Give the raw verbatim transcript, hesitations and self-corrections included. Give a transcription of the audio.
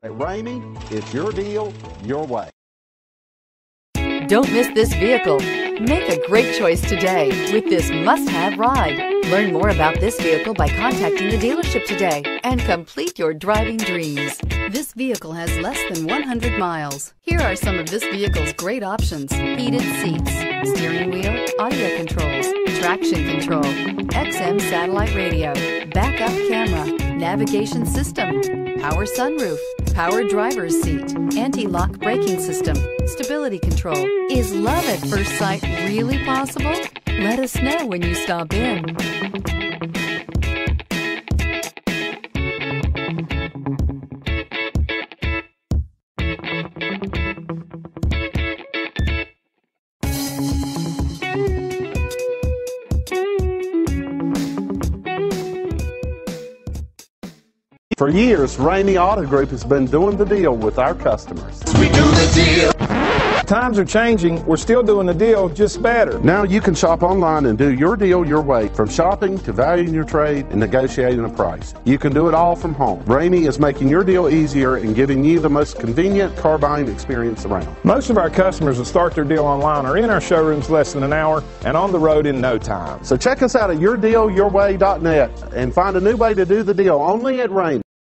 At Ramey, it's your deal, your way. Don't miss this vehicle. Make a great choice today with this must-have ride. Learn more about this vehicle by contacting the dealership today and complete your driving dreams. This vehicle has less than one hundred miles. Here are some of this vehicle's great options: heated seats, steering wheel audio controls, traction control, X M satellite radio, backup camera, navigation system, power sunroof, power driver's seat, anti-lock braking system, stability control. Is love at first sight really possible? Let us know when you stop in. For years, Ramey Auto Group has been doing the deal with our customers. We do the deal. Times are changing. We're still doing the deal, just better. Now you can shop online and do your deal your way, from shopping to valuing your trade and negotiating a price. You can do it all from home. Ramey is making your deal easier and giving you the most convenient car buying experience around. Most of our customers that start their deal online are in our showrooms less than an hour and on the road in no time. So check us out at your deal your way dot net and find a new way to do the deal only at Ramey.